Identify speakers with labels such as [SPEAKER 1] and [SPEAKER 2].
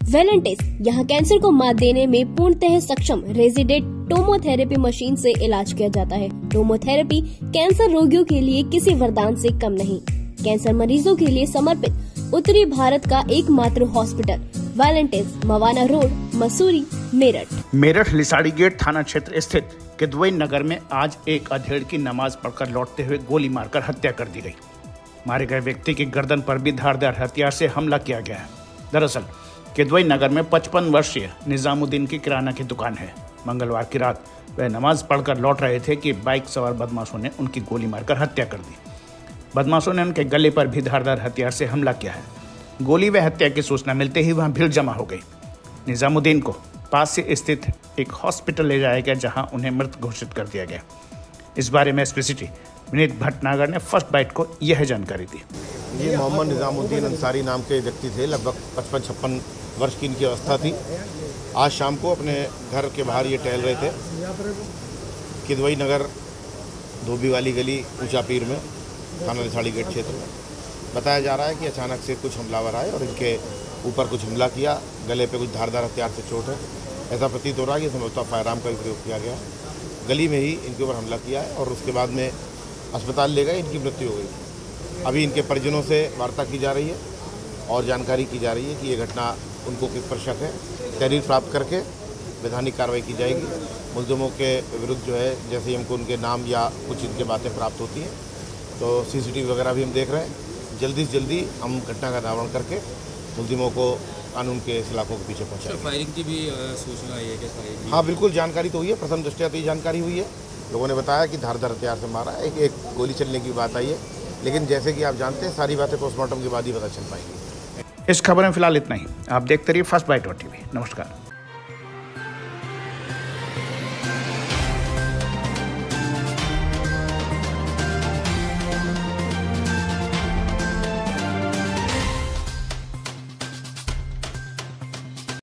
[SPEAKER 1] Valentis यहाँ cancer को मात देने में पूर्णतः सक्षम रेजिडेंट टोमोथेरेपी मशीन से इलाज किया जाता है। टोमोथेरेपी कैंसर रोगियों के लिए किसी वरदान से कम नहीं। कैंसर मरीजों के लिए समर्पित उत्तरी भारत का एकमात्र hospital Valentis, Mawana road, Mussoorie,
[SPEAKER 2] Meerut Lisari gate थाना क्षेत्र स्थित किदवई नगर में आज एक अधेड़ की नमाज पढ़कर लौटते हुए गोली मारकर हत्या कर दी गई। मारे गए व्यक्ति की गर्दन पर भी धारदार हथियार से हमला किया गया है। दरअसल किदवई नगर में 55 वर्षीय निजामुद्दीन की किराना की दुकान है। मंगलवार की रात वह नमाज पढ़कर लौट रहे थे कि बाइक सवार बदमाशों ने उनकी गोली मारकर हत्या कर दी। बदमाशों ने उनके गले पर भी धारदार हथियार से हमला किया है। गोली व हत्या की सूचना मिलते ही वहां भीड़ जमा हो गई। निजामुद्दीन को पास से स्थित एक हॉस्पिटल ले जाया गया, जहां उन्हें मृत घोषित कर दिया गया। इस बारे में एसपी सिटी विनीत भटनागर ने फर्स्ट बाइट को यह जानकारी दी।
[SPEAKER 3] ये मोहम्मद निजामुद्दीन अंसारी नाम के व्यक्ति थे। लगभग 55-56 वर्ष की इनकी अवस्था थी। आज शाम को अपने घर के बाहर ये टहल रहे थे। किदवई नगर धोबी वाली गली ऊंचा पीर में थाना लिसाड़ी गेट क्षेत्र में बताया जा रहा है कि अचानक से कुछ हमलावर आए और इनके ऊपर कुछ हमला किया। गले पे कुछ धारदार हथियार से चोट है। ऐसा प्रतीत हो रहा है कि संभवतः फायरआर्म का भी प्रयोग किया गया। गली में ही इनके ऊपर हमला किया है और उसके बाद में अस्पताल ले गए, इनकी मृत्यु हो गई। अभी इनके परिजनों से वार्ता की जा रही है और जानकारी की जा रही है कि ये घटना उनको किस पर शक है। तहरीर प्राप्त करके वैधानिक कार्रवाई की जाएगी। मुलजमों के विरुद्ध जो है, जैसे ही हमको उनके नाम या कुछ इनके बातें प्राप्त होती हैं तो CCTV वगैरह भी हम देख रहे हैं। जल्दी से जल्दी हम घटना का निरावरण करके मुलजिमों को कानून के सलाखों के पीछे पहुँचाएंगे।
[SPEAKER 4] फायरिंग की भी सूचना आई है क्या?
[SPEAKER 3] हाँ, बिल्कुल जानकारी तो हुई है। प्रथम दृष्टया तो ये जानकारी हुई है। लोगों ने बताया कि धारदार हथियार से मारा, एक गोली चलने की बात आई है, लेकिन जैसे कि आप जानते हैं सारी बातें पोस्टमार्टम के बाद ही पता चल पाएंगी।
[SPEAKER 2] इस खबर में फिलहाल इतना ही। आप देखते रहिए फर्स्ट बाइट TV। नमस्कार।